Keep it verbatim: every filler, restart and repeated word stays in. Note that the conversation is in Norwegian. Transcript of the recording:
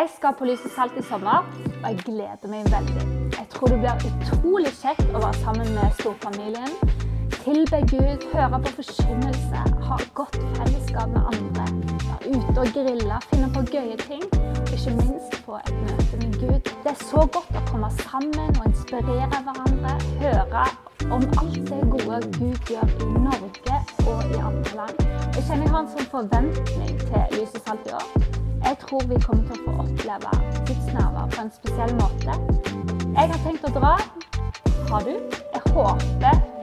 Jeg skal på Lys og Salt i sommer, og jeg gleder meg veldig. Jeg tror det blir utrolig kjekt å være sammen med storfamilien, tilbe Gud, høre på forkynnelse, ha godt fellesskap med andre, være ute og grille, finne på gøye ting, og ikke minst få et møte med Gud. Det er så godt å komme sammen og inspirere hverandre, høre om alt det gode Gud gjør i Norge og i andre land. Jeg kjenner jeg har en sånn forventning til Lys og Salt i år. Jeg tror vi kommer til å få oppleve Guds nærvær på en spesiell måte. Jeg har tenkt å dra. Har du? Jeg håper